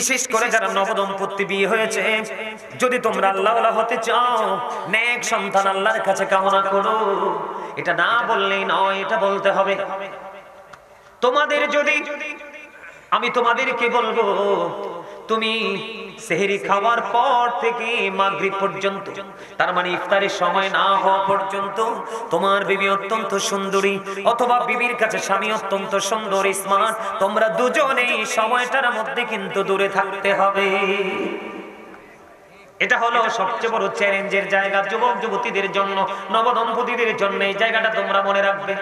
বিশেষ করে যারা নবদম্পতি বিয়ে হয়েছে, যদি তোমরা আল্লাহওয়ালা হতে চাও, নেক সন্তান আল্লাহর কাছে কামনা করো। এটা না বললেই নয়, এটা বলতে হবে। তোমাদের যদি আমি তোমাদেরকে বলবো, তুমি সেহরি খাওয়ার পর থেকে মাগরিব পর্যন্ত, তার মানে ইফতারের সময় না হওয়া পর্যন্ত তোমার বিবি অত্যন্ত সুন্দরী অথবা বিবির কাছে স্বামী অত্যন্ত সুন্দর স্মার্ট, তোমরা দুজনেই সময়টার মধ্যে কিন্তু দূরে থাকতে হবে। এটা হলো সবচেয়ে বড় চ্যালেঞ্জের জায়গা যুবক যুবতীদের জন্য, নবদম্পতিদের জন্য। এই জায়গাটা তোমরা মনে রাখবে।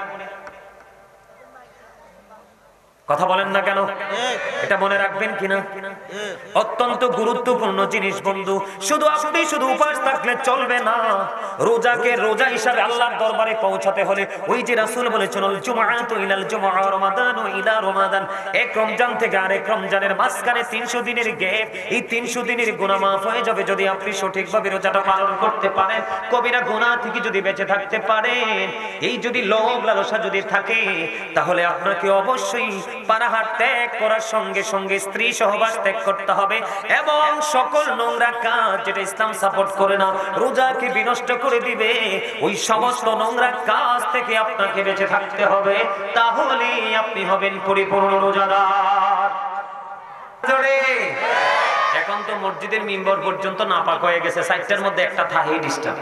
কথা বলেন না কেন? এটা মনে রাখবেন কিনা? অত্যন্ত গুরুত্বপূর্ণ জিনিস বন্ধু। শুধু আপনি শুধু উপাস থাকলে চলবে না। রোজাকে রোজা হিসাবে আল্লাহর দরবারে পৌঁছাতে হলে ওই যে রাসূল বলেছেন, আল জুমআতু ইলাল জুমআ রমাদানু ইলা রমাদান, এক রমজান থেকে আরেক রমজানের মাঝখানে 300 দিনের গ্যাপ। এই 300 দিনের গুনাহ মাফ হয়ে যাবে যদি আপনি সঠিকভাবে রোজাটা পালন করতে পারেন, কবিরা গুনাহ থেকে যদি বেঁচে থাকতে পারেন। এই যদি লোভ লালসা যদি থাকে, তাহলে আপনাকে অবশ্যই পানাহার ত্যাগ করার সঙ্গে সঙ্গে স্ত্রী সহবাস ত্যাগ করতে হবে এবং সকল নোংরা কাজ যেটা ইসলাম সাপোর্ট করে না, রোজাকে বিনষ্ট করে দিবে, ওই সমস্ত নোংরা কাজ থেকে আপনাকে বেঁচে থাকতে হবে। তাহলে আপনি হবেন পরিপূর্ণ রোজাদার। এখন তো মসজিদের মিম্বর পর্যন্ত নাপাক হয়ে গেছে, 4টার মধ্যে একটা থাহি ডিস্টার্ব।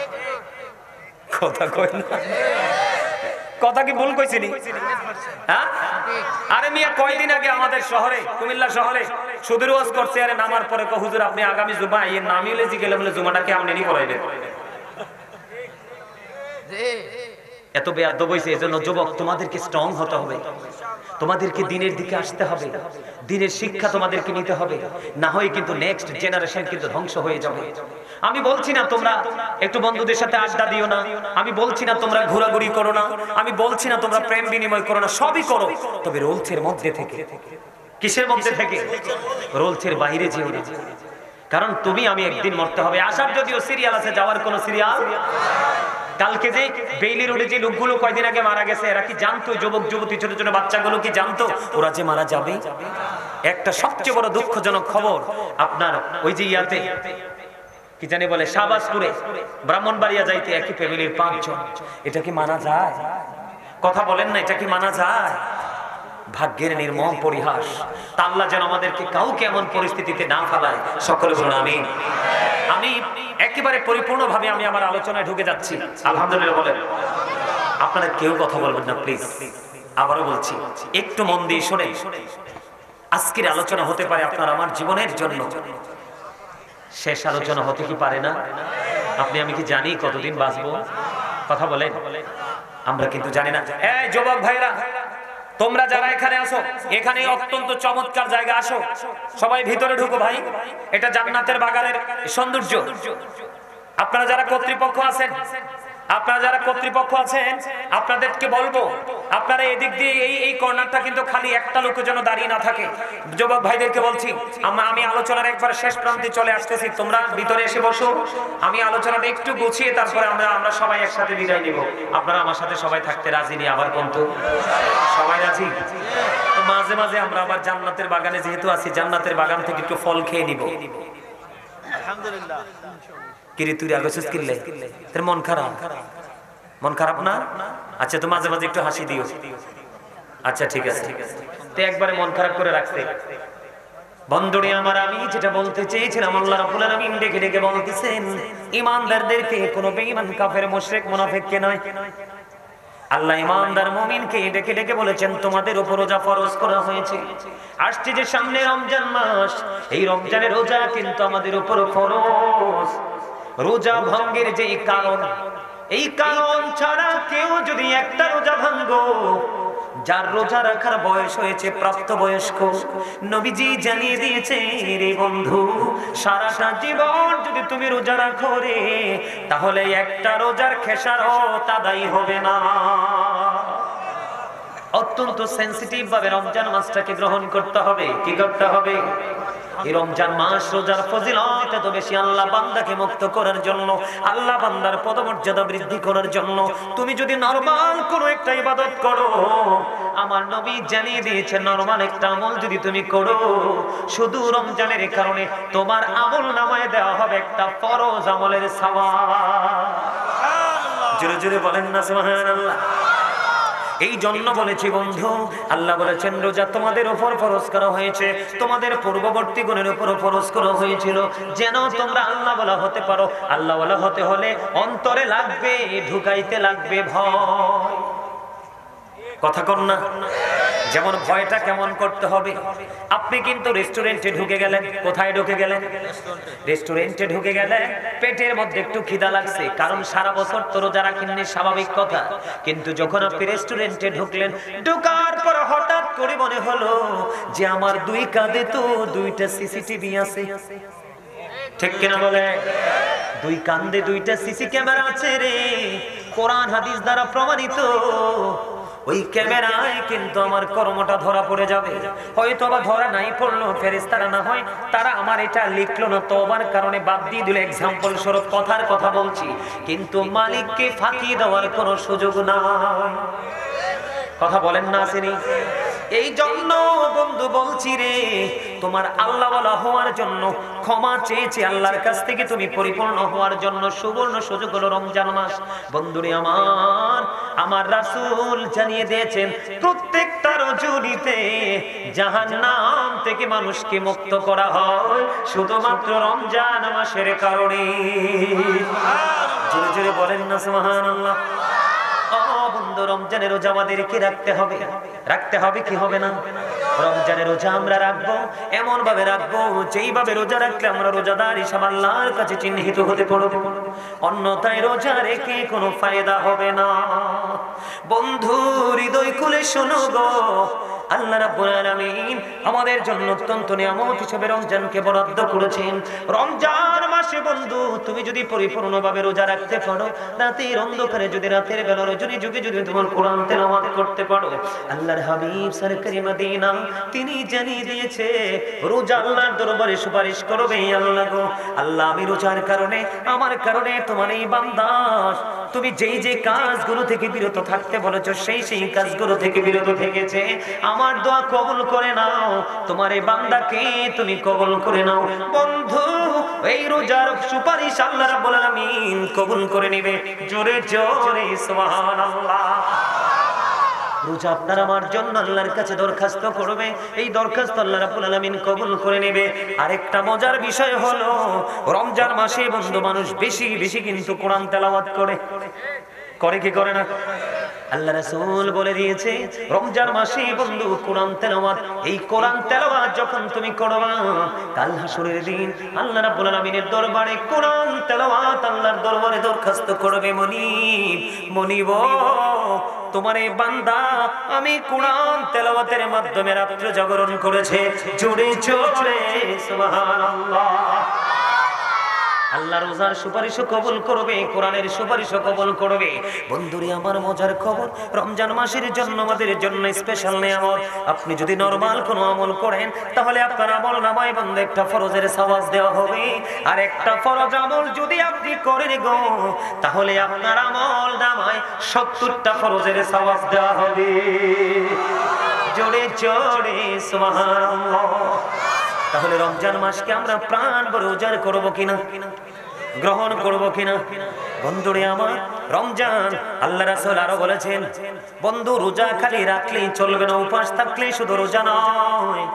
কথা কই না? কথা কি ভুল কইছি নি? হ্যাঁ? আরে মিয়া কয়দিন আগে আমাদের শহরে, কুমিল্লা শহরে সুদের ওয়াজ করছে। আরে নামার পরে কো হুজুর আপনি আগামী জুমা এর নামই লেজি গেলে বলে জুমাটা কি আপনি নি পড়াইবেন? এত বেয়াদব হইছে। এজন্য যুবক তোমাদেরকে স্ট্রং হতে হবে, তোমাদেরকে দিনের দিকে আসতে হবে, দিনের শিক্ষা তোমাদেরকে নিতে হবে, না হয় কিন্তু নেক্সট জেনারেশন কিন্তু ধ্বংস হয়ে যাবে। আমি বলছি না তোমরা একটু বন্ধুদের সাথে আড্ডা দিও না, আমি বলছি না তোমরা ঘোরাঘুরি করো না, আমি বলছি না তোমরা প্রেম বিনিময় করো না, সবই করো, তবে রোলসের মধ্যে থেকে। কিসের মধ্যে থেকে? রোলসের বাইরে যেও না, কারণ তুমি আমি একদিন মরতে হবে। আসার যদিও সিরিয়াল আছে, যাওয়ার কোনো সিরিয়াল। কালকে যে বেইলি রোডে যে লোকগুলো কয়দিন আগে মারা গেছে, এরা কি জানতো? যুবক যুবতী ছোট ছোট বাচ্চাগুলো কি জানতো ওরা যে মারা যাবে? একটা সবচেয়ে বড় দুঃখজনক খবর আপনার ওই যে ইয়াতে কি জানি বলে শাহবাজপুরে ব্রাহ্মণবাড়িয়া যাইতে একই ফ্যামিলির 5 জন। এটা কি মানা যায়? কথা বলেন না, এটা কি মানা যায়? ভাগ্যের নির্মম পরিহাস। তা আল্লাহ যেন আমাদেরকে কাউকে এমন পরিস্থিতিতে না ফেলায়। সকলে বলুন আমিন। আমি একেবারে পরিপূর্ণভাবে আমি আমার আলোচনায় ঢুকে যাচ্ছি। আলহামদুলিল্লাহ বলেন। আপনারা কেউ কথা বলবেন না প্লিজ। আবারও বলছি, একটু মন দিয়ে শুনে। আজকের আলোচনা হতে পারে আপনার আমার জীবনের জন্য শেষ আলোচনা, হতে কি পারে না? আপনি আমি কি জানি কতদিন বাঁচবো? কথা বলেন। আমরা কিন্তু জানি না। এই যুবক ভাইরা, তোমরা যারা এখানে আসো, এখানে অত্যন্ত চমৎকার জায়গা, আসো সবাই ভিতরে ঢুকো ভাই। এটা জান্নাতের বাগানের সৌন্দর্য। আপনারা যারা কর্তৃপক্ষ আছেন, আপনাদেরকে বলবো, আপনারা এদিক দিয়ে এই কর্নারটা কিন্তু খালি একটা লোক যেন দাঁড়িয়ে না থাকে। যুবক ভাইদেরকে বলছি, আমি আলোচনার একবার শেষ প্রান্তে চলে আসতেছি, তোমরা ভিতরে এসে বসো। আমি আলোচনাটা একটু গুছিয়ে তারপরে আমরা সবাই একসাথে বিদায় নিব। আপনারা আমার সাথে সবাই থাকতে রাজি নি? আবার কিন্তু সবাই রাজি? মাঝে মাঝে আমরা আবার জান্নাতের বাগানে যেহেতু আছি, জান্নাতের বাগান থেকে একটু ফল খেয়ে নিব। আলহামদুলিল্লাহ। কিরে তুই আগেছিস কিনলে তোর মন খারাপ? মন খারাপ না? আচ্ছা, তো মাঝে মাঝে একটু হাসি দিও। আচ্ছা ঠিক আছে, তো একবারে মন খারাপ করে রাখতে বন্ধুরে আমার, আমি যেটা বলতে চেয়েছিলাম, আল্লাহ রাব্বুল আলামিন ডেকে ডেকে বলতেছেন ঈমানদারদেরকে, কোনো বেঈমান কাফের মুশরিক মুনাফিককে নয়। আল্লাহ ঈমানদার মুমিনকে ডেকে ডেকে বলেছেন তোমাদের উপর রোজা ফরজ করা হয়েছে। আসছে যে সামনে রমজান মাস, এই রমজানের রোজা কিন্তু আমাদের উপর ফরজ। রোজা ভঙ্গের যে কারণ, এই কারণ ছাড়া কেউ যদি একটা রোজা ভাঙ্গো, যার রোজা রাখার বয়স হয়েছে প্রাপ্তবয়স্ক, নবীজি জানিয়ে দিয়েছে রে বন্ধু, সারাটা জীবন যদি তুমি রোজা রাখো রে, তাহলে একটা রোজার খেসারত আদায় হবে না। অত্যন্ত সেনসিটিভ ভাবে রমজান মাসটাকে গ্রহণ করতে হবে। কি করতে হবে? এই রমজান মাস রোজার ফজিলত এত বেশি, আল্লাহ বান্দাকে মুক্ত করার জন্য, আল্লাহ বান্দার পদমর্যাদা বৃদ্ধি করার জন্য। তুমি যদি নরমাল কোনো একটা ইবাদত করো, আমার নবী জানিয়ে দিয়েছে নরমাল একটা আমল যদি তুমি করো শুধু রমজানের কারণে তোমার আমল নামায় দেওয়া হবে একটা ফরজ আমলের সওয়াব। জোরে জোরে বলেন না সুবহানাল্লাহ। এই জন্য বলেছি বন্ধু, আল্লাহ বলেছেন রোজা তোমাদের উপর ফরজ করা হয়েছে, তোমাদের পূর্ববর্তী গণের উপর ফরজ করা হয়েছিল যেন তোমরা আল্লাহ ওয়ালা হতে পারো। আল্লাহ ওয়ালা হতে হলে অন্তরে লাগবে, ঢুকাইতে লাগবে ভয়। কথা কন না? যেমন ভয়টা কেমন করতে হবে, আপনি কিন্তু রেস্টুরেন্টে ঢুকে গেলেন। কোথায় ঢুকে গেলেন? রেস্টুরেন্টে ঢুকে গেলেন, পেটের মধ্যে একটু খিদা লাগছে, কারণ সারা বছর তো রোজা রাখেননি, স্বাভাবিক কথা। কিন্তু যখন আপনি রেস্টুরেন্টে ঢুকলেন, ঢোকার পর হঠাৎ করে মনে হলো যে আমার দুই কাঁধে তো দুইটা সিসিটিভি আছে। ঠিক কিনা বলে? দুই কাঁধে দুইটা সিসি ক্যামেরা আছে রে, কোরআন হাদিস দ্বারা প্রমাণিত। ওই ক্যামেরায় কিন্তু আমার কর্মটা ধরা পড়ে যাবে, হয়তো বা ধরা নাই পড়লো, ফেরেশতারা না হয় তারা আমার এটা লিখলো না, তওবার কারণে বাদ দিয়ে দিল। এক্সাম্পল স্বরূপ কথার কথা বলছি, কিন্তু মালিককে ফাঁকি দেওয়ার কোনো সুযোগ নাই। কথা বলেন না আসেনি? এই জন্য বন্ধু বলছি রে, তোমার আল্লাহ ওয়ালা হওয়ার জন্য ক্ষমা চেয়েছি আল্লাহর কাছ থেকে, তুমি পরিপূর্ণ হওয়ার জন্য সুবর্ণ সুযোগ হলো রমজান মাস। বন্ধুরে আমার রাসূল জানিয়ে দিয়েছেন প্রত্যেকটা রজনীতে জাহান্নাম থেকে মানুষকে মুক্ত করা হয় শুধুমাত্র রমজান মাসের কারণে। জোরে জোরে বলেন না সুবহানাল্লাহ। বন্ধু, রমজানের রোজা আমাদেরকে রাখতে হবে। রাখতে হবে কি হবে না? রমজানের রোজা আমরা রাখবো, এমন ভাবে রাখবো যেইভাবে রোজা রাখলে আমরা রোজাদার হিসাবে আল্লাহর কাছে চিহ্নিত হতে পারবো, অন্যথায় রোজা রেখে কোনো ফায়দা হবে না। বন্ধু হৃদয় খুলে শোনো গো, আল্লাহ রাব্বুল আলামিন আমাদের জন্য অত্যন্ত নিয়ামত হিসেবে রমজানকে বরাদ্দ করেছেন। রমজান মাসে বন্ধু তুমি যদি পরিপূর্ণভাবে রোজা রাখতে পারো, রাতের অন্ধকারে যদি রাতের বেলা রজনী যুগে যদি তোমার কোরআন তেলাওয়াত করতে পারো, আল্লাহর হাবিব সরকারি মদিনা তিনি জানিয়ে দিয়েছে রোজা আল্লাহর দরবারে সুপারিশ করবে। আল্লাহ গো, আল্লাহ আমি রোজার কারণে, আমার কারণে তোমার এই বান্দা তুমি যেই যে কাজগুলো থেকে বিরত থাকতে বলেছো সেই সেই কাজগুলো থেকে বিরত থেকেছে, আমার দোয়া কবুল করে নাও, তোমার এই বান্দাকে তুমি কবুল করে নাও। বন্ধু, এই রোজার সুপারিশ আল্লাহ রাব্বুল আলামিন কবুল করে নেবে। জোরে জোরে সুবহানাল্লাহ। রোজা আপনার আমার জন্য আল্লাহর কাছে দরখাস্ত করবে, এই দরখাস্ত আল্লাহ রাব্বুল আলামিন কবুল করে নেবে। আরেকটা মজার বিষয় হলো রমজান মাসে বন্ধু মানুষ বেশি বেশি কিন্তু কোরআন তেলাওয়াত করে কি করে না? আল্লাহ রাসূল বলে দিয়েছে রমজান মাসে বন্ধু কোরআন তেলাওয়াত, এই কোরআন তেলাওয়াত যখন তুমি করবা কাল হাসরের দিন আল্লাহ রাব্বুল আলামিনের দরবারে কোরআন তেলাওয়াত আল্লাহর দরবারে দরখাস্ত করবে, মনিব মনিব তোমার এই বান্দা আমি কোরআন তেলাওয়াতের মাধ্যমে রাত্রি জাগরণ করেছে। জোরে জোরে সুবহানাল্লাহ। আল্লাহ রোজার সুপারিশও কবুল করবে, কোরআনের সুপারিশও কবুল করবে। বন্ধুরে আমার মজার খবর, রমজান মাসের জন্য আমাদের জন্য স্পেশাল নিয়ামত। আপনি যদি নরমাল কোনো আমল করেন তাহলে আপনার আমল নামায় বন্ধ একটা ফরজের সওয়াব দেওয়া হবে, আর একটা ফরজ আমল যদি আপনি করেন গো তাহলে আপনার আমল নামায় 70টা ফরজের সওয়াব দেওয়া হবে। জোরে জোরে সুবহানাল্লাহ। তাহলে রমজান মাসকে আমরা প্রাণ ভরে উজাড় করবো কিনা, গ্রহণ করবো কিনা? বন্ধুরে আমার রমজান আল্লাহ রাসূল আরো বলেছেন বন্ধু রোজা খালি রাখলেই চলবে না, উপাস থাকলেই শুধু রোজা নয়,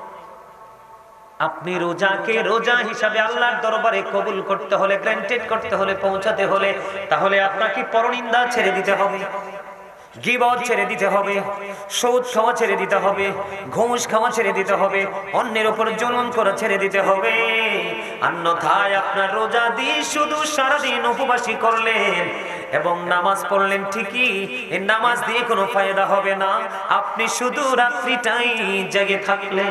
আপনি রোজাকে রোজা হিসাবে আল্লাহর দরবারে কবুল করতে হলে, গ্র্যান্টেড করতে হলে, পৌঁছাতে হলে, তাহলে আপনাকে পরনিন্দা ছেড়ে দিতে হবে, গীবত ছেড়ে দিতে হবে, সুদ খাওয়া ছেড়ে দিতে হবে, ঘুষ খাওয়া ছেড়ে দিতে হবে, অন্যের উপর জুলুম করা ছেড়ে দিতে হবে। অন্যথায় আপনার রোজা দিয়ে শুধু সারাদিন উপবাসী করলেন এবং নামাজ পড়লেন ঠিকই, এই নামাজ দিয়ে কোনো ফায়দা হবে না, আপনি শুধু রাত্রিটাই জেগে থাকলেন।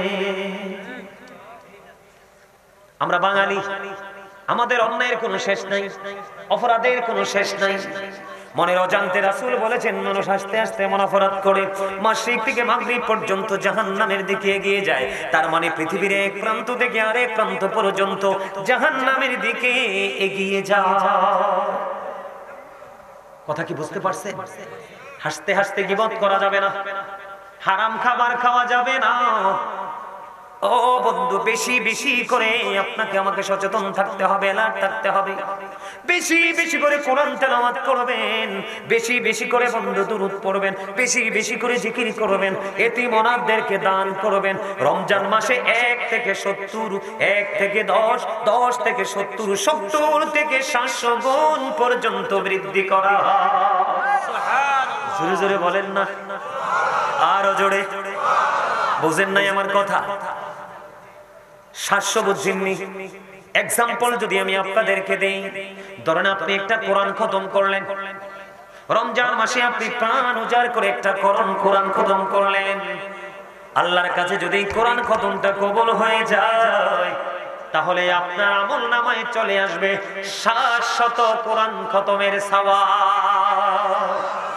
আমরা বাঙালি, আমাদের অন্যায়ের কোনো শেষ নাই, অপরাধের কোনো শেষ নাই। মনের অজান্তে রাসূল বলেছেন মানুষ আস্তে আস্তে এমন অপরাধ করে মাশরিক থেকে মাগরিব পর্যন্ত জাহান্নামের দিকে এগিয়ে যায়। তার মানে পৃথিবীর এক প্রান্ত থেকে আরেক প্রান্ত পর্যন্ত জাহান্নামের দিকে এগিয়ে যায়। কথা কি বুঝতে পারছেন? হাসতে হাসতে গীবত করা যাবে না, হারাম খাবার খাওয়া যাবে না। ও বন্ধু, বেশি বেশি করে আপনাকে আমাকে সচেতন থাকতে হবে, অ্যালার্ট থাকতে হবে। বেশি বেশি করে কোরআন তেলাওয়াত করবেন, বেশি বেশি করে বন্ধু দুরূদ পড়বেন, বেশি বেশি করে জিকির করবেন, এতিম অনাথদেরকে দান করবেন। রমজান মাসে 1 থেকে 70, 1 থেকে 10, 10 থেকে 70, 70 থেকে 700 গুণ পর্যন্ত বৃদ্ধি করা। জোরে জোরে বলেন না, আরো জোরে। বুঝেন নাই আমার কথা? 700 বুঝেননি? এক্সাম্পল যদি আমি আপনাদেরকে দেই, ধরেন আপনি একটা কোরআন খতম করলেন রমজান মাসে, আপনি প্রাণ উজাড় করে একটা কোরআন খতম করলেন। আল্লাহর কাছে যদি কোরআন খতমটা কবুল হয়ে যায়, তাহলে আপনার আমলনামায় চলে আসবে 700 কোরআন খতমের সওয়াব।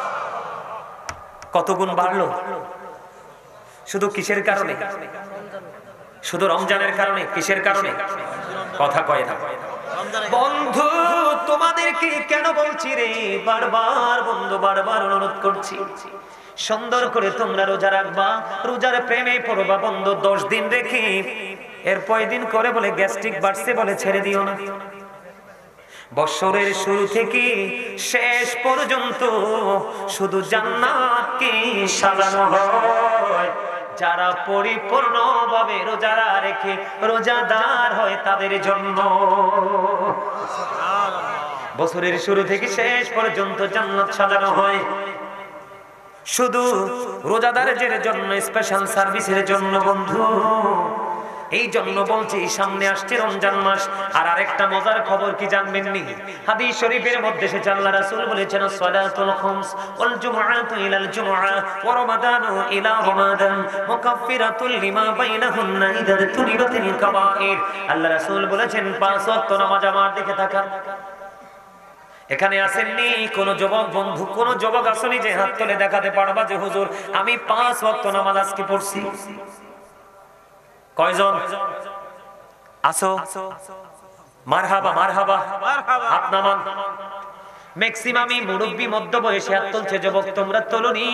কত গুণ বাড়লো? শুধু কিসের কারণে? শুধু রমজানের কারণে? কিসের কারণে? কথা কয় না বন্ধু। তোমাদেরকে কেন বলছি রে, বারবার বন্ধু, বারবার অনুরোধ করছি, সুন্দর করে তোমরা রোজা রাখবা, রোজার প্রেমে পড়বা বন্ধু। 10 দিন রেখে এরপর দিন করে বলে গ্যাস্ট্রিক বাড়ছে বলে ছেড়ে দিও না। বছরের শুরু থেকে শেষ পর্যন্ত শুধু জান্নাতকে সাজানো হয় যারা পরিপূর্ণভাবে রোজা রেখে রোজাদার হয় তাদের জন্য। বছরের শুরু থেকে শেষ পর্যন্ত জান্নাত সাজানো হয় শুধু রোজাদারদের জন্য, স্পেশাল সার্ভিসের জন্য বন্ধু। এই জন্য বলছি, সামনে আসছে রমজান মাস। আর আরেকটা মজার খবর কি জানবেন নি? হাদিস শরীফের মধ্যে এসেছে, আল্লাহ রাসূল বলেছেন, সালাতুল খামস ওয়াল জুমআতু ইলাল জুমআ ওয়া রমাদানু ইলা রমাদান মুকাফফিরাতুল লিমা বাইনাহুন্না ইযা তুনিবাতিল কাবাইর। আল্লাহ রাসূল বলেছেন, 5 ওয়াক্ত নামাজ। আমার দিকে তাকান। এখানে আসেননি কোন যুবক বন্ধু, কোন যুবক আসেনি যে হাত তুলে দেখাতে পারবা যে হুজুর আমি 5 ওয়াক্ত নামাজ আজকে পড়ছি? কয়জন আসো? মারহাবা, মারহাবা, হাত নামান। ম্যাক্সিমামই মুরব্বি, মধ্য বয়সে হাত তুলছে। যুবক তোমরা তোলনি,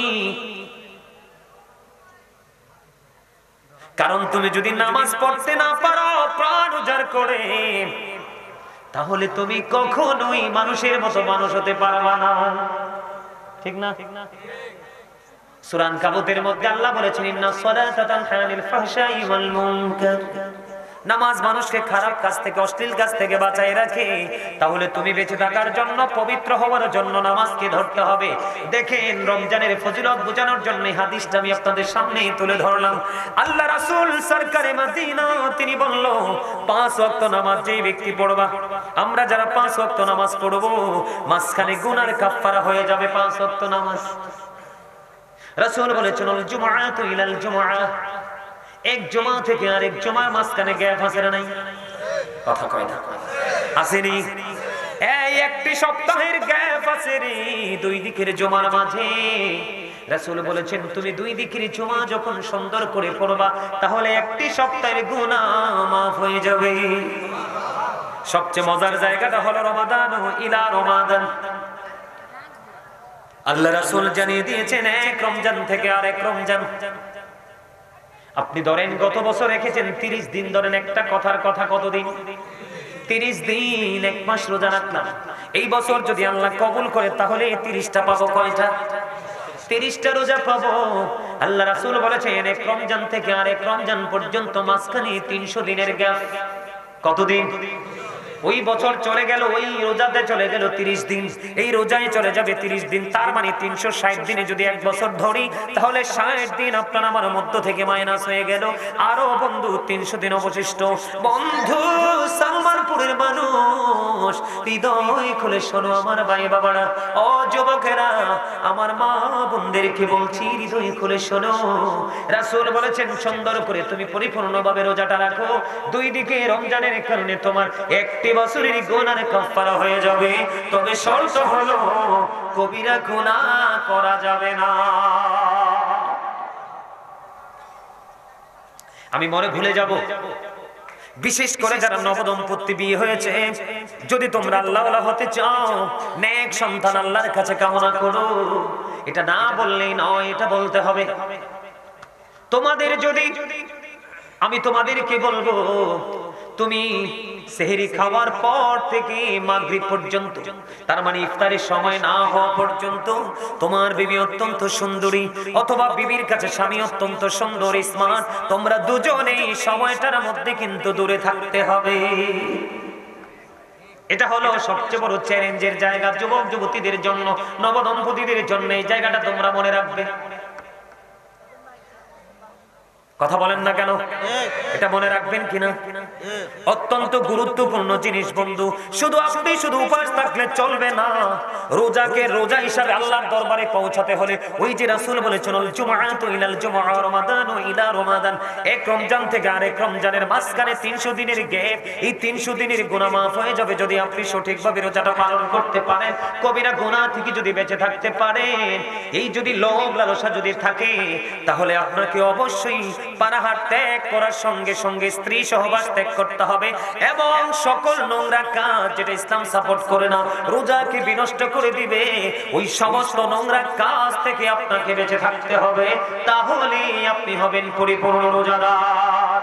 কারণ তুমি যদি নামাজ পড়তে না পারো প্রাণ উজাড় করে, তাহলে তুমি কখনোই মানুষের মতো মানুষ হতে পারবা না। ঠিক না? সূরা আনকাবুতের মধ্যে আল্লাহ বলেছেন, ইন্নাস সালাতা তানহা আনিল ফাহশাই ওয়াল মুনকার। নামাজ মানুষকে খারাপ কাজ থেকে, অশ্লীল কাজ থেকে বাঁচায় রাখে। তাহলে তুমি বেঁচে থাকার জন্য, পবিত্র হওয়ার জন্য নামাজকে ধরতে হবে। দেখেন, রমজানের ফজিলত বোঝানোর জন্য হাদিসটা আমি আপনাদের সামনে তুলে ধরলাম। আল্লাহ রাসূল সরকারে মদিনা তিনি বলল, 5 ওয়াক্ত নামাজ যে ব্যক্তি পড়বা, আমরা যারা 5 ওয়াক্ত নামাজ পড়বো, মাঝখানে গুনার কাফফারা হয়ে যাবে 5 ওয়াক্ত নামাজ। রাসূল বলেছেন, আল জুমআতু ইলাল জুমআ, এক জুমা থেকে আরেক জুমার মাঝখানে গ্যাপ আছে না নাই? কথা কয় না, আসেনি? এই একটি সপ্তাহের গ্যাপ আছে রে 2 দিকের জুমার মাঝে। রাসূল বলেছেন, তুমি 2 দিকের জুমা যখন সুন্দর করে পড়বা, তাহলে একটি সপ্তাহের গুনাহ মাফ হয়ে যাবে। সবচেয়ে মজার জায়গাটা হলো রমাদান ইলা রমাদান। আল্লাহ রাসূল জানিয়ে দিয়েছেন, এক রমজান থেকে আরেক রমজান। আপনি ধরেন গত বছর রেখেছেন 30 দিন, ধরেন একটা কথার কথা কতদিন? 30 দিন, 1 মাস রোজা রাখলাম। এই বছর যদি আল্লাহ কবুল করে, তাহলে 30টা পাবো। কয়টা? 30টা রোজা পাবো। আল্লাহ রাসূল বলেছেন, এক রমজান থেকে আরেক রমজান পর্যন্ত মাঝখানে 300 দিনের গ্যাপ। কতদিন? ওই বছর চলে গেল, ওই রোজাতে চলে গেল 30 দিন, এই রোজায় চলে যাবে 30 দিন। তার মানে 360 দিনে যদি 1 বছর ধরি, তাহলে 60 দিন আপনার আমার মধ্য থেকে মাইনাস হয়ে গেল। আরো বন্ধু 300 দিন অবশিষ্ট। বন্ধু, সালমানপুরের মানুষ, হৃদয় খুলে শোনো আমার ভাই বাবারা, ও যুবকেরা, আমার মা বোনদেরকে বলছি, হৃদয় খুলে শোনো। রাসূল বলেছেন, সুন্দর করে তুমি পরিপূর্ণভাবে রোজাটা রাখো। 2 দিকে রমজানের কারণে তোমার একটি বছরের গুনার কাফফারা হয়ে যাবে। তবে শর্ত হলো, কবিরা গুনাহ করা যাবে না। আমি মনে ভুলে যাব, বিশেষ করে যারা নবদম্পতি বিয়ে হয়েছে, যদি তোমরা আল্লাহওয়ালা হতে চাও, নেক সন্তান আল্লাহর কাছে কামনা করো। এটা না বললেই নয়, এটা বলতে হবে। তোমাদের যদি আমি তোমাদেরকে বলবো তুমি সেহরি খাওয়ার পর থেকে মাগরিব পর্যন্ত, তার মানে ইফতারের সময় না হওয়া পর্যন্ত তোমার বিবি অত্যন্ত সুন্দরী অথবা বিবির কাছে স্বামী অত্যন্ত সুন্দর স্মার্ট, তোমরা দুজনেই সময়টার মধ্যে কিন্তু দূরে থাকতে হবে। এটা হলো সবচেয়ে বড় চ্যালেঞ্জের জায়গা যুবক যুবতীদের জন্য, নবদম্পতিদের জন্য। এই জায়গাটা তোমরা মনে রাখবে। কথা বলেন না কেন? এটা মনে রাখবেন কিনা? অত্যন্ত গুরুত্বপূর্ণ জিনিস বন্ধু। শুধু আপনি শুধু উপবাস থাকলে চলবে না, রোজাকে রোজা হিসাবে আল্লাহর দরবারে পৌঁছাতে হলে ওই যে রাসূল বলেছেন আল জুমআতু ইলাল জুমআ রমাদানু ইলা রমাদান, এক রমজান থেকে আরেক রমজানের মাঝখানে 300 দিনের গ্যাপ, এই 300 দিনের গুনাহ মাফ হয়ে যাবে যদি আপনি সঠিকভাবে রোজাটা পালন করতে পারেন, কবিরা গুনাহ থেকে যদি বেঁচে থাকতে পারেন। এই যদি লোভ লালসা যদি থাকে তাহলে আপনাকে অবশ্যই পানাহার ত্যাগ করার সঙ্গে সঙ্গে স্ত্রী সহবাস ত্যাগ করতে হবে এবং সকল নোংরা কাজ যেটা ইসলাম সাপোর্ট করে না, রোজাকে বিনষ্ট করে দিবে, ওই সমস্ত নোংরা কাজ থেকে আপনাকে বেঁচে থাকতে হবে। তাহলে আপনি হবেন পরিপূর্ণ রোজাদার।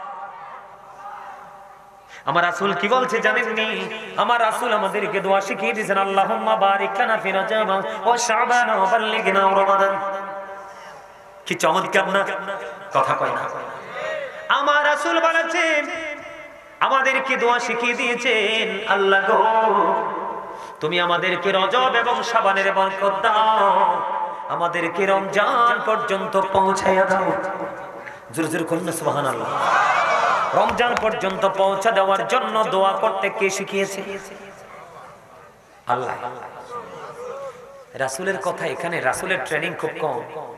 আমার রাসূল কি বলছে জানেননি? আমার রাসূল আমাদেরকে দোয়া শিখিয়ে দিয়েছেন, আল্লাহুম্মা বারিক লানা ফি রজব ওয়া শাবান ওয়া বাল্লিগনা রমাদান। কি চমৎকার না? কথা কয় না? আমার রাসূল বলেছেন, আমাদেরকে দোয়া শিখিয়ে দিয়েছেন, আল্লাহ গো তুমি আমাদেরকে রজব এবং শাবানের বরকত দাও, আমাদেরকে রমজান পর্যন্ত পৌঁছায়া দাও। জোরে জোরে বলুন সুবহানাল্লাহ। রমজান পর্যন্ত পৌঁছা দেওয়ার জন্য দোয়া করতে কে শিখিয়েছে? আল্লাহ। রাসূলের কথা এখানে, রাসূলের ট্রেনিং খুব কম।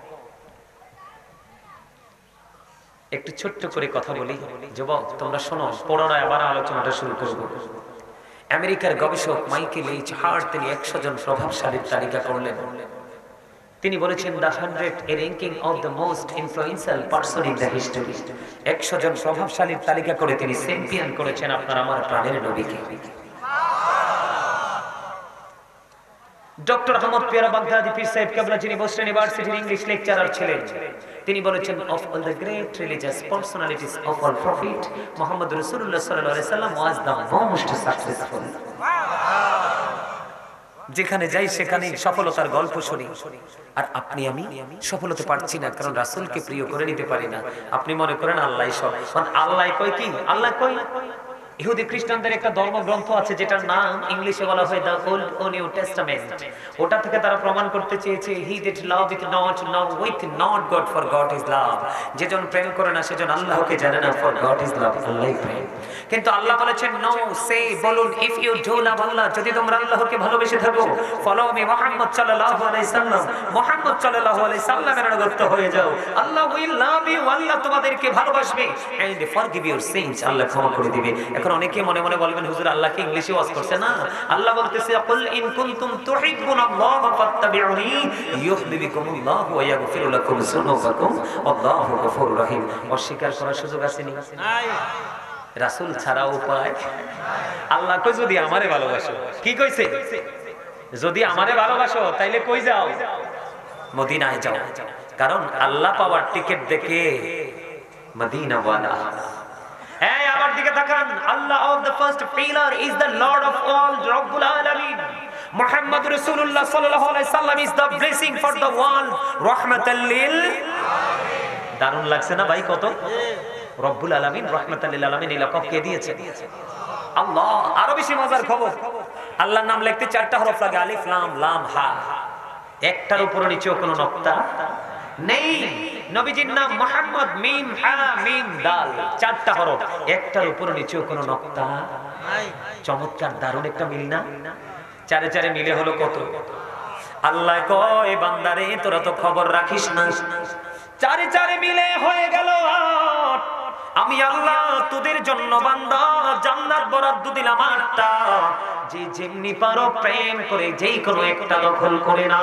একটু ছোট্ট করে কথা বলি, যুবক তোমরা শোনো, পুনরায় আবার আলোচনাটা শুরু করব। আমেরিকার গবেষক মাইকেল এইচ হার্ট তিনি 100 জন প্রভাবশালীর তালিকা করলেন। তিনি বলেছেন the 100 ranking of the most influential person in the history। 100 জন প্রভাবশালীর তালিকা করে তিনি চ্যাম্পিয়ন করেছেন আপনার আমার প্রাণের নবীকে। ডক্টর আহমদ পিয়ারা বাগদাদি পীর সাহেব কেবলা, যিনি বোস্টন ইউনিভার্সিটির ইংলিশ লেকচারার ছিলেন, তিনি বলেছেন of all the great religious personalities of all prophet, Muhammad রাসূলুল্লাহ সাল্লাল্লাহু আলাইহি সাল্লাম was the most successful। যেখানে যাই সেখানে সফলতার গল্প শুনি, আর আপনি আমি সফলতা পাচ্ছি না, কারণ রাসূলকে প্রিয় করে নিতে পারি না। আপনি মনে করেন আল্লাহই সব, মানে আল্লাহ কয় কি? আল্লাহ কয় ইহুদি খ্রিস্টানদের একটা ধর্মগ্রন্থ আছে যেটার নাম ইংলিশে বলা হয় দ্য ওল্ড ও নিউ টেস্টামেন্ট। ওটা থেকে তারা প্রমাণ করতে চেয়েছে he that loveth not love with not God, for God is love। যেজন প্রেম করে না সেজন আল্লাহকে জানে না, for God is love, আল্লাহই প্রেম। কিন্তু আল্লাহ বলেছেন নো, সে বলুন if you do love Allah, যদি তোমরা আল্লাহকে ভালোবেসে থাকো, ফলো মি মুহাম্মদ সাল্লাল্লাহু আলাইহি সাল্লাম, মুহাম্মদ সাল্লাল্লাহু আলাইহি সাল্লামের অনুগত হয়ে যাও, আল্লাহ উইল লাভ ইউ, আল্লাহ তোমাদেরকে ভালোবাসবে, এন্ড ফরগিভ ইউর সিনস, আল্লাহ ক্ষমা করে দিবে। এখন অনেকে মনে মনে বলবেন হুজুর আল্লাহকে ইংলিশে ওয়াজ করছে না? আল্লাহ বলতেছে কুল ইন কুনতুম তুহিব্বুনাল্লাহ ফাত্তাবিউনি ইউহিব্বুকুমুল্লাহু ওয়া ইয়াগফির লাকুম যুনুবাকুম আল্লাহু গফুরুর রহিম। অস্বীকার করার সুযোগ আছে নি? নাই। রাসূল ছাড়া উপায়? আল্লাহ কই যদি আমারে ভালোবাসো, কি কইছে? যদি আমারে ভালোবাসো তাইলে কই যাও? মদিনায় যাও, কারণ আল্লাহ পাওয়ার টিকিট দেখে মদিনা ওয়ালা। এই আমার দিকে তাকান, Allah of the first pillar is the lord of all, রব্বুল আলামিন। মুহাম্মদ রাসূলুল্লাহ সাল্লাল্লাহু আলাইহি সাল্লাম is the blessing for the world, রাহমাতাল লিল আলামিন। দারুণ লাগছে না ভাই? কত রব্বুল আলামিন, রাহমাতাল লিল আলামিন এই লকব কে দিয়েছে? আল্লাহ। আরো বেশি মজার খবর, আল্লাহর নাম লিখতে 4টা হরফ লাগে, আলিফ লাম লাম হা। একটার উপর নিচেও কোনো নক্তা নেই। নবীজির নাম মুহাম্মদ, মিম হা মিম দাল, 4টা হরফ, একটার উপর নিচেও কোনো নক্তা নাই। চমৎকার, দারুণ একটা মিল না? চারে চারে মিলে হলো কত? আল্লাহ কয় বান্দারে তোরা তো খবর রাখিস না, চারে চারে মিলে হয়ে গেল 8। আমি আল্লাহ তোদের জন্য বান্দা জান্নাত বরাদ্দ দিলাম 8টা, যে যেমনি পারো প্রেম করে যেই কোনো একটা দখল করে না।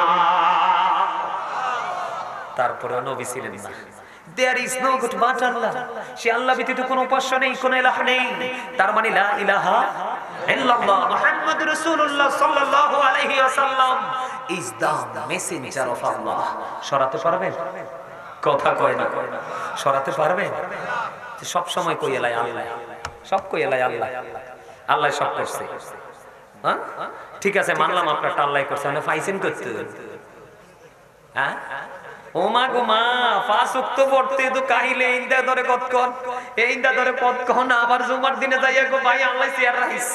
তারপরে নবী ছিলেন না। There is no God but Allah, সে আল্লাহ ব্যতীত কোনো উপাস্য নেই, কোনো ইলাহ নেই। তার মানে লা ইলাহা ইল্লাল্লাহ মুহাম্মাদুর রাসূলুল্লাহ সাল্লাল্লাহু আলাইহি ওয়াসাল্লাম is the messenger of Allah। সরাতে পারবেন? কথা কয় না, সরাতে পারবে? সব সময় কই এলাই আল্লাহ, সব কই এলাই আল্লাহ, আল্লাহ সব করছে। হ্যাঁ ঠিক আছে, মানলাম আপনারটা আল্লাহ করছে, মানে পাইছেন করতে। হ্যাঁ ও মা গো মা, পাঁচ ওয়াক্ত পড়তে তো কাহিলে ইন্দা ধরে কতক্ষণ, এই ইন্দা ধরে কতক্ষণ, আবার জুমার দিনে যাইয়া গো ভাই আল্লাহ চেয়ার রাখিস।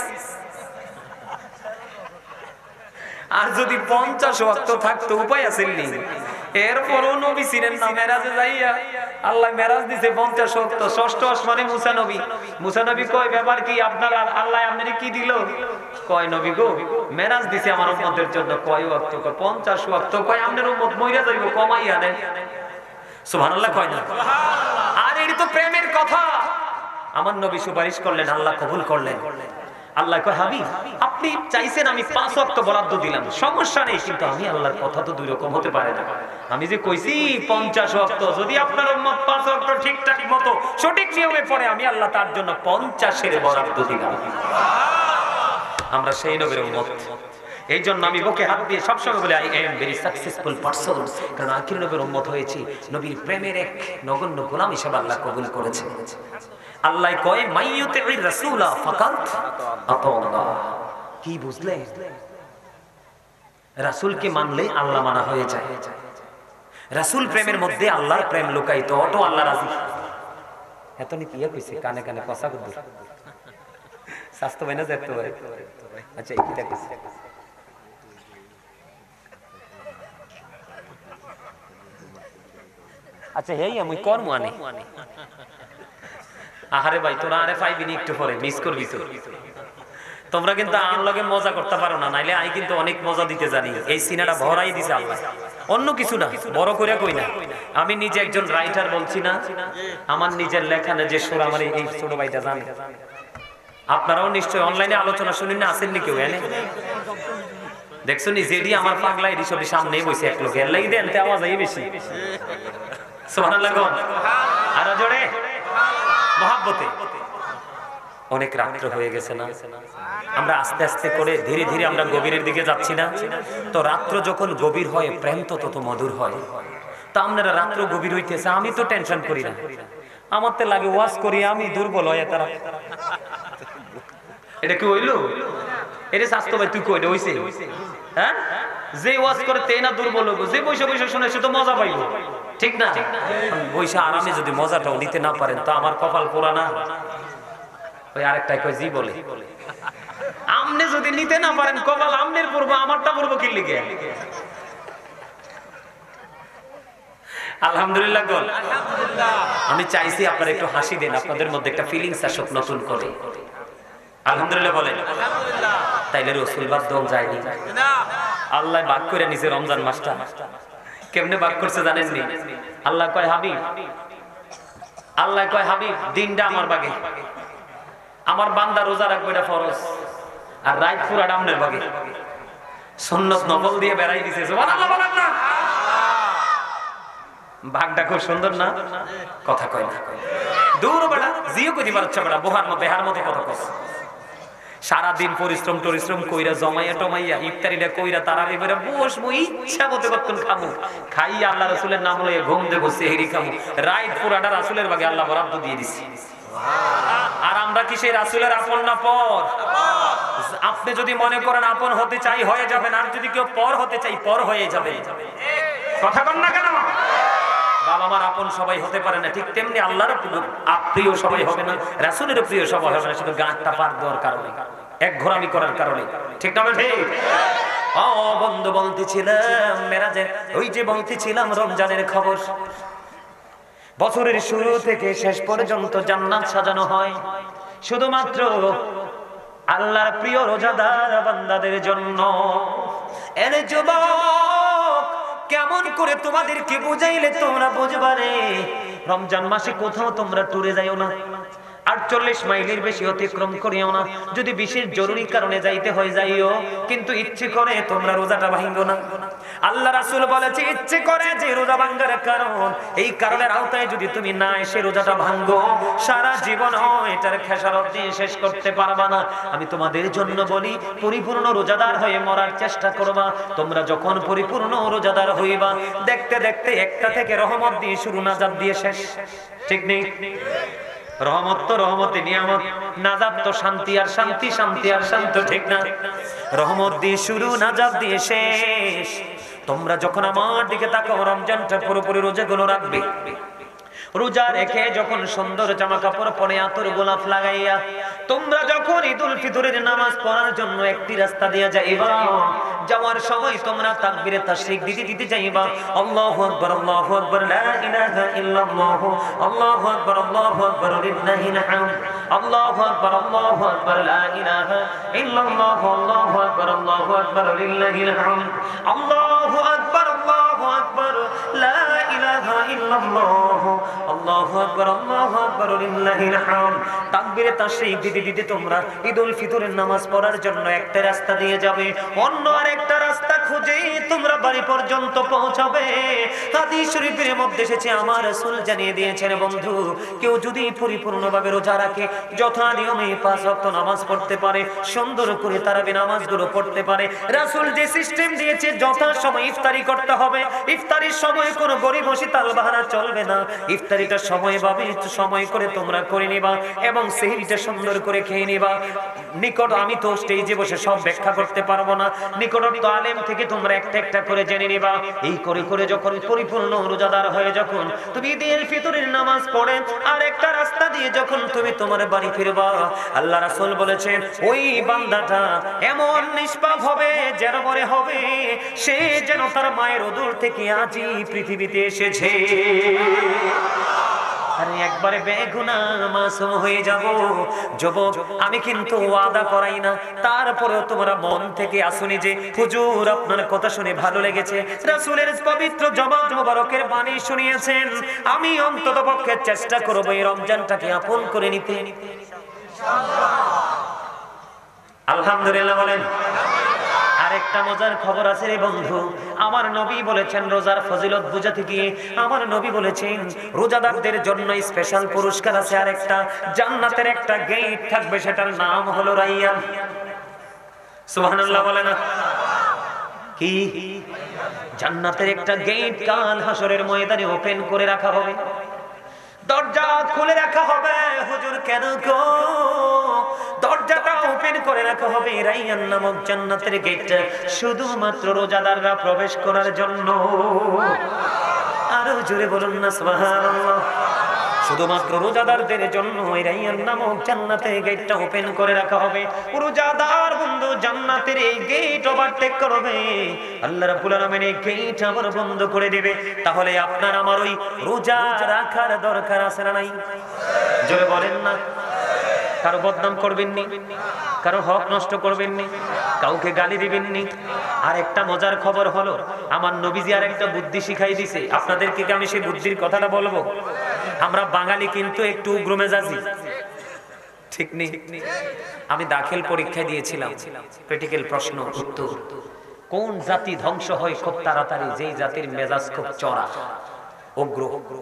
আর যদি 50 ওয়াক্ত থাকতো উপায় আছিল নি? এরপরও নবী ছিলেন না, মেরাজে যাইয়া আল্লাহ মেরাজ দিছে 50 ওয়াক্ত, ষষ্ঠ আসমানে মুসা নবী। মুসা নবী কয় ব্যাপার কি আপনার, আল্লাহ আপনারে কি দিল? কয় নবী গো মেরাজ দিছে আমার উম্মতের জন্য। কয় ওয়াক্ত? কয় 50 ওয়াক্ত। কয় আপনার উম্মত মইরা যাইব, কমাইয়া দেন। সুবহানাল্লাহ কয় না? আর এটি তো প্রেমের কথা। আমার নবী সুপারিশ করলেন, আল্লাহ কবুল করলেন। আল্লাহ কয় হাবিব আপনি চাইছেন আমি 5 ওয়াক্ত বরাদ্দ দিলাম, সমস্যা নেই, কিন্তু আমি আল্লাহর কথা তো দুই রকম হতে পারে না। আমি যে কইছি 50 ওয়াক্ত, যদি আপনার উম্মত 5 ওয়াক্ত ঠিকঠাক মতো সঠিক নিয়মে পড়ে, আমি আল্লাহ তার জন্য 50-এর বরাদ্দ দিলাম। আমরা সেই নবীর উম্মত। এই জন্য আমি বুকে হাত দিয়ে সবসময় বলি I am very successful person, কারণ আখির নবীর উম্মত হয়েছি, নবীর প্রেমের এক নগণ্য গোলাম হিসেবে আল্লাহ কবুল করেছে। আল্লাহ কয় মাইয়ুতির রাসূলা ফাকাত আতাল্লাহ। কি বুঝলে? রাসূলকে মানলে আল্লাহ মানা হয়ে যায়। রাসূল প্রেমের মধ্যে আল্লাহর প্রেম লুকায়িত, অটো আল্লাহ রাজি। এত নি পিয়া কইছে কানে কানে কথা বলদুর স্বাস্থ্য ভাই না যেতে ভাই। আচ্ছা এইটা কইছে, আচ্ছা হেই আমি কর্ম আনি। আহারে ভাই তোরা আরে পাইবি নি, একটু পরে মিস করবি তো। তোমরা কিন্তু আমার লগে মজা করতে পারো না, নাইলে আমি কিন্তু অনেক মজা দিতে জানি। এই সিনেমাটা ভরাই দিছে আল্লাহ, অন্য কিছু না, বড় করে কই না। আমি নিজে একজন রাইটার বলছি না, আমার নিজের লেখা না যে সুর আমার এই ছোট ভাইটা জানে। আপনারাও নিশ্চয় অনলাইনে আলোচনা শুনেন না, আসেন নি কেউ এনে? দেখছো নি যেডি আমার পাগলা এডি সব সামনেই বসে এক লোক, এর লাগি দেন তে আওয়াজ আই বেশি। সুবহানাল্লাহ গো, আর জোরে মহব্বতে। অনেক রাত্র হয়ে গেছে না, আমরা আস্তে আস্তে করে ধীরে ধীরে আমরা গভীরের দিকে যাচ্ছি না? তো রাত্র যখন গভীর হয় প্রেম তো তত মধুর হয়। তা আপনারা রাত্র গভীর হইতেছে, আমি তো টেনশন করি না, আমার তো লাগে ওয়াজ করি আমি দুর্বল হয় তারা। এটা কি হইলো? এটা স্বাস্থ্য ভাই তুই কই হইছে? হ্যাঁ যে ওয়াজ করে তে না দুর্বল হইব, যে বৈশা বৈশা শুনে সে তো মজা পাইব, ঠিক না? বৈশা আরামে যদি মজাটাও নিতে না পারেন তো আমার কপাল পোড়া না। ওই আরেকটাই কয় জি বলে, আমনে যদি নিতে না পারেন কপাল আমনের পড়বো, আমারটা পড়বো কি লিগে? আলহামদুলিল্লাহ গো, আমি চাইছি আপনারা একটু হাসি দেন, আপনাদের মধ্যে একটা ফিলিংস আসুক নতুন করে। আলহামদুলিল্লাহ বলেন। তাইলে রাসূল বাদ দম যায়নি, আল্লাহ ভাগ করে নিছে রমজান মাসটা। কেমনে ভাগ করছে জানেন নি? আল্লাহ কয় হাবিব, আল্লাহ কয় হাবিব দিনটা আমার ভাগে, আমার বান্দা রোজা রাখবে এটা ফরজ, আর রাত পুরাটা আপনার ভাগে। সুন্নাত নফল দিয়ে বেড়াই দিছে। সুবহানাল্লাহ বলেন না? ভাগটা খুব সুন্দর না? কথা কয় না, দূর বেড়া জিও কই দিবার ইচ্ছা বেড়া, বহার মতো বেহার মতো কথা কস। সারাদিন পরিশ্রম টরিশ্রম কইরা জমাইয়া টমাইয়া ইফতারিটা কইরা তারাবি করে বসবো, ইচ্ছা মতো কতক্ষণ খামু, খাই আল্লাহ রাসূলের নাম লয়ে ঘুম দেবো, সেহরি খামু, রাত পুরাটা রাসূলের ভাগে আল্লাহ বরাদ্দ দিয়ে দিছি। আর আমরা কি সেই রাসূলের আপন না পর? আপনি যদি মনে করেন আপন হতে চাই হয়ে যাবেন, আর যদি কেউ পর হতে চাই পর হয়ে যাবে। কথা বল না কেন? বাবা মার আপন সবাই হতে পারে না, ঠিক তেমনি আল্লাহর প্রিয় সবাই হবে না, রাসূলের প্রিয় সবাই হবে না, শুধু গাঁটটা পার দেওয়ার কারণে, এক ঘোরামি করার কারণে। ঠিক না ঠিক? ও বন্ধু বলতেছিলাম মেরাজে, ওই যে বলতেছিলাম রমজানের খবর। বছরের শুরু থেকে শেষ পর্যন্ত জান্নাত সাজানো হয় শুধুমাত্র আল্লাহর প্রিয় রোজাদার বান্দাদের জন্য। এনে যুবক কেমন করে তোমাদেরকে বুঝাইলে তোমরা বুঝবারে? রমজান মাসে কোথাও তোমরা টুরে যাইও না, 48 মাইলের বেশি অতিক্রম করিও না। যদি বিশেষ জরুরি কারণে যাইতে হয় যাইও, কিন্তু ইচ্ছে করে তোমরা রোজাটা ভাঙো না। আল্লাহ রাসূল বলেছে ইচ্ছে করে যে রোজা ভাঙার কারণ, এই কারণের আওতায় যদি তুমি না এসে রোজাটা ভাঙো, সারা জীবন এটার খেসারত দিয়ে শেষ করতে পারবা না। আমি তোমাদের জন্য বলি, পরিপূর্ণ রোজাদার হয়ে মরার চেষ্টা করবা। তোমরা যখন পরিপূর্ণ রোজাদার হইবা, দেখতে দেখতে একটা থেকে রহমত দিয়ে শুরু, নাজাত দিয়ে শেষ। ঠিক নেই? রহমত তো রহমতে নিয়ামত, নাজাত তো শান্তি আর শান্তি, শান্তি আর শান্ত। ঠিক না? রহমত দিয়ে শুরু, নাজাত দিয়ে শেষ। তোমরা যখন আমার দিকে তাকাও, রমজানটা পুরোপুরি রোজাগুলো রাখবে। রোজা রেখে যখন সুন্দর জামা কাপড় পরে, আতর গোলাপ লাগাইয়া তোমরা যখন ঈদুল ফিতরের নামাজ পড়ার জন্য একটি রাস্তা দিয়ে যাইবা, যাওয়ার সময় তোমরা তাকবীরে তাশরিক দিতে দিতে যাইবা, আল্লাহু আকবার, আল্লাহু আকবার, লা ইলাহা ইল্লাল্লাহ, আল্লাহু আকবার, আল্লাহু আকবার, লিল্লাহিল হামদ, আল্লাহু আকবার, আল্লাহু আকবার, লা ইলাহা ইল্লাল্লাহ, আল্লাহু আকবার, আল্লাহু আকবার, লিল্লাহিল হামদ, আল্লাহু আকবার, আল্লাহু আকবার, লা ইলাহা ইল্লাল্লাহ, আল্লাহু আকবার, আল্লাহু আকবার, লিল্লাহিল হামদ। তাকবীরে তাশরিক দিতে দিতে তোমরা ঈদুল ফিতরের নামাজ পড়ার জন্য একটা রাস্তা দিয়ে যাবে, অন্য আরেকটা রাস্তা খুঁজে তোমরা বাড়ি পর্যন্ত পৌঁছাবে। হাদিস শরীফের মধ্যে এসেছে, আমার রাসূল জানিয়ে দিয়েছেন, বন্ধু কেউ যদি পরিপূর্ণভাবে রোজা রাখে, যথা নিয়মে 5 ওয়াক্ত নামাজ পড়তে পারে, সুন্দর করে তারাবি নামাজগুলো পড়তে পারে, রাসূল যে সিস্টেম দিয়েছে যথা সময় ইফতারি করতে হবে, ইফতারির সময় কোনো গরিবসি তালবাহানা চলবে না। ইফতারিটা সময়ভাবে সময় করে তোমরা করে নিবা এবং সেহরিটা সুন্দর করে খেয়ে নিবা। নিকট আমি তো স্টেজে বসে সব ব্যাখ্যা করতে পারবো না, নিকটস্থ আলেম থেকে তোমরা একটা একটা করে জেনে নিবা। এই করে করে যখন পরিপূর্ণ রোজাদার হয়ে যখন তুমি ঈদের ফিতরের নামাজ পড়ে আর একটা রাস্তা দিয়ে যখন তুমি তোমার বাড়ি ফিরবা, আল্লাহ রাসূল বলেছেন ওই বান্দাটা এমন নিষ্পাপ হবে, যেন মনে হবে সে যেন তার মায়ের উদর থেকে আজই পৃথিবীতে এসেছে। আরে একবারে বেগুনাহ মাসুম হয়ে যাব। যুবক, আমি কিন্তু ওয়াদা করাই না, তারপরেও তোমরা মন থেকে আসুনি যে হুজুর আপনার কথা শুনে ভালো লেগেছে, রাসূলের পবিত্র জবান মোবারকের বাণী শুনিয়েছেন, আমি অন্ততপক্ষে চেষ্টা করব এই রমজানটাকে আপন করে নিতে। আলহামদুলিল্লাহ বলেন। আরেকটা মজার খবর আছে রে বন্ধু, আমার নবী বলেছেন রোজার ফজিলত বুঝাতে গিয়ে আমার নবী বলেছেন রোজাদারদের জন্য স্পেশাল পুরস্কার আছে আরেকটা, জান্নাতের একটা গেট থাকবে, সেটার নাম হলো রাইয়ান। সুবহানাল্লাহ বলে না? কি জান্নাতের একটা গেট কাল হাসরের ময়দানে ওপেন করে রাখা হবে, দরজা খুলে রাখা হবে। হুজুর কেন গো? দরজাটা ওপেন করে রাখা হবে রাইয়ান নামক জান্নাতের গেটটা শুধুমাত্র রোজাদাররা প্রবেশ করার জন্য। আরো জোরে বলুন না সুবহানাল্লাহ। শুধুমাত্র রোজাদারদের জন্য ওই রাইয়ান নামক জান্নাতের গেটটা ওপেন করে রাখা হবে। রোজাদার বন্ধু জান্নাতের এই গেট ওভারটেক করবে, আল্লাহ রাব্বুল আলামিন এই গেট আবার বন্ধ করে দিবে। তাহলে আপনার আমার ওই রোজা রাখার দরকার আছে না নাই? জোরে বলেন না। কারো বদনাম করবেন নি, কারো হক নষ্ট করবেন নি, কাউকে গালি দিবেন নি। আর একটা মজার খবর হলো, আমার নবীজি আর একটা বুদ্ধি শিখাই দিছে, আপনাদেরকে আমি সেই বুদ্ধির কথাটা বলবো। আমরা বাঙালি কিন্তু একটু উগ্র মেজাজি, ঠিক নেই? আমি দাখিল পরীক্ষা দিয়েছিলাম, প্র্যাকটিক্যাল প্রশ্ন উত্তর, কোন জাতি ধ্বংস হয় খুব তাড়াতাড়ি? যেই জাতির মেজাজ খুব চড়া, উগ্র।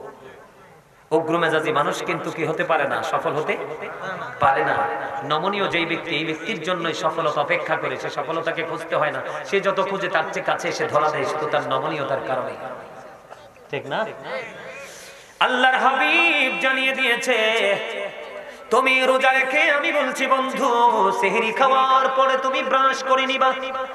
উগ্র মেজাজি মানুষ কিন্তু কি হতে পারে না, সফল হতে পারে না। নমনীয় যেই ব্যক্তি, এই ব্যক্তির জন্যই সফলতা অপেক্ষা করে, সে সফলতাকে খুঁজতে হয় না, সে যত খুঁজে তার চেয়ে কাছে এসে ধরা দেয় শুধু তার নমনীয়তার কারণে, ঠিক না? আল্লাহর হাবিব জানিয়ে দিয়েছে, তুমি রোজা রেখে, আমি বলছি বন্ধু, সেহরি খাওয়ার পরে তুমি ব্রাশ করে নিবা।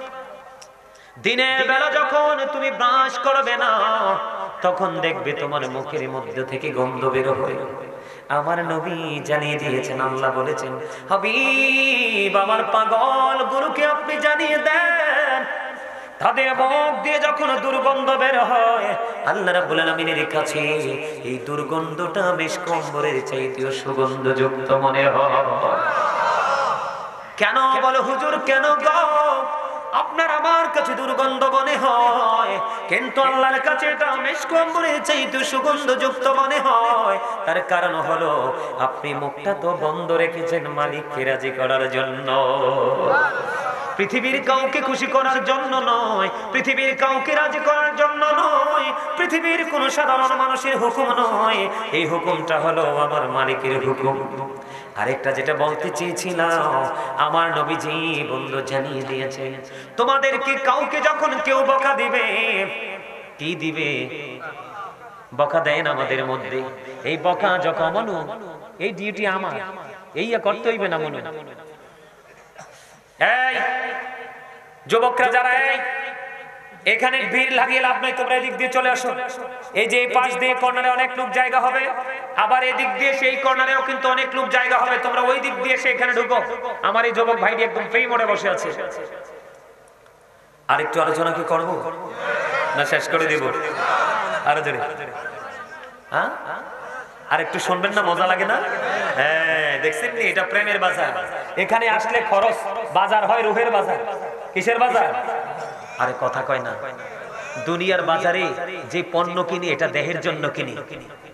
দিনের বেলা যখন তুমি ব্রাশ করবে না, তখন দেখবে তোমার মুখের মধ্যে থেকে গন্ধ বের হয়। আমার নবী জানিয়ে দিয়েছেন, আল্লাহ বলেছেন, হাবিব আমার পাগল গুরুকে আপনি জানিয়ে দেন, তাদের মুখ দিয়ে যখন দুর্গন্ধ বের হয়, আল্লাহ রাব্বুল আলামিনের কাছে এই দুর্গন্ধটা মেশকম্বরের চাইতেও সুগন্ধযুক্ত মনে হয়। কেন বলো হুজুর, কেন গো? আপনার আমার কাছে দুর্গন্ধ মনে হয়, কিন্তু আল্লাহর কাছে এটা মিশক অম্বরের চাইতে সুগন্ধযুক্ত মনে হয়। তার কারণ হলো আপনি মুখটা তো বন্ধ রেখেছেন মালিককে রাজি করার জন্য, পৃথিবীর কাউকে খুশি করার জন্য নয়, পৃথিবীর কাউকে রাজি করার জন্য নয়, পৃথিবীর কোন সাধারণ মানুষের হুকুম নয়, এই হুকুমটা হলো আমার মালিকের হুকুম। আরেকটা যেটা বলতে চেয়েছিলাম, আমার নবীজি বন্ধু জানিয়ে দিয়েছে, তোমাদেরকে কাউকে যখন কেউ বকা দিবে, কি দিবে? বকা দেন আমাদের মধ্যে, এই বকা যখন মনু, এই ডিউটি আমার, এই করতে হইবে না মনু। এই যুবকরা যারা এখানে ভিড় লাগিয়ে লাভ নাই, তোমরা এদিক দিয়ে চলে আসো। এই যে এই পাশ দিয়ে কর্নারে অনেক লোক জায়গা হবে, আবার এদিক দিয়ে সেই কর্নারেও কিন্তু অনেক লোক জায়গা হবে, তোমরা ওই দিক দিয়ে সেখানে ঢুকো। আমার এই যুবক ভাইটি একদম ফ্রি মোডে বসে আছে। আরেকটু আলোচনা কি করব না শেষ করে দেব? আরো জোরে, হ্যাঁ আর একটু শুনবেন না? মজা লাগে না? হ্যাঁ, দেখছেন নি, এটা প্রেমের বাজার। এখানে আসলে খরচ, বাজার হয় রুহের বাজার। কিসের বাজার? আরে কথা কয় না। দুনিয়ার বাজারে যে পণ্য কিনি এটা দেহের জন্য কিনি,